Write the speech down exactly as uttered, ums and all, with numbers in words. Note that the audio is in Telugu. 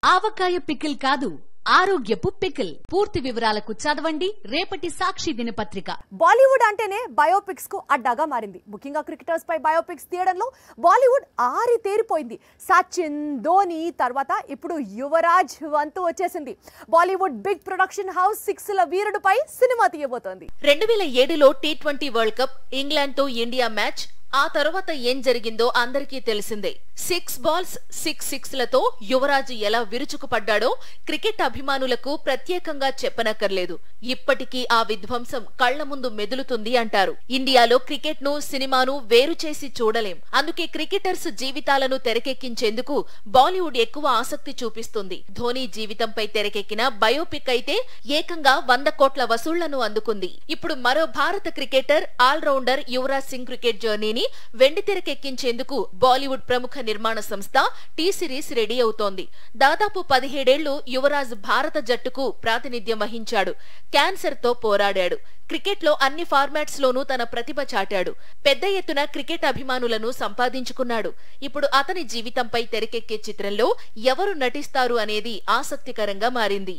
ఆవకాయ పికిల్ కాదు, ఆరోగ్యపు పికిల్. పూర్తి వివరాలకు చదవండి రేపటి సాక్షి దినపత్రిక. బాలీవుడ్ అంటేనే బయోపిక్స్ కు అడ్డాగా మారింది. ముఖ్యంగా క్రికెటర్స్ పై బయోపిక్స్ తీయడంలో బాలీవుడ్ ఆరి తేరిపోయింది. సచిన్, ధోని తర్వాత ఇప్పుడు యువరాజ్ వంతు వచ్చేసింది. Bollywood big production house six ల వీరుడిపై సినిమా తీయబోతోంది. రెండు వేల ఏడులో T twenty world cup England తో ఇండియా మ్యాచ్. ఆ తర్వాత ఏం జరిగిందో అందరికీ తెలిసిందే. సిక్స్ బాల్స్ సిక్స్ సిక్స్ లతో యువరాజు ఎలా విరుచుకుపడ్డాడో క్రికెట్ అభిమానులకు ప్రత్యేకంగా చెప్పనక్కర్లేదు. ఇప్పటికీ ఆ విధ్వంసం కళ్ల ముందు మెదులుతుంది అంటారు. ఇండియాలో క్రికెట్ ను సినిమాను వేరు చేసి చూడలేం. అందుకే క్రికెటర్స్ జీవితాలను తెరకెక్కించేందుకు బాలీవుడ్ ఎక్కువ ఆసక్తి చూపిస్తుంది. ధోని జీవితంపై తెరకెక్కిన బయోపిక్ అయితే ఏకంగా వంద కోట్ల వసూళ్లను అందుకుంది. ఇప్పుడు మరో భారత cricketer allrounder Yuvraj Singh cricket జర్నీని వెండితెరకెక్కించేందుకు బాలీవుడ్ ప్రముఖ నిర్మాణ సంస్థ టీ సిరీస్ రెడీ అవుతోంది. దాదాపు పదిహేడేళ్లు యువరాజ్ భారత జట్టుకు ప్రాతినిధ్యం వహించాడు. క్యాన్సర్ తో పోరాడాడు. క్రికెట్ లో అన్ని ఫార్మాట్స్ లోనూ తన ప్రతిభ చాటాడు. పెద్ద ఎత్తున క్రికెట్ అభిమానులను సంపాదించుకున్నాడు. ఇప్పుడు అతని జీవితంపై తెరకెక్కే చిత్రంలో ఎవరు నటిస్తారు అనేది ఆసక్తికరంగా మారింది.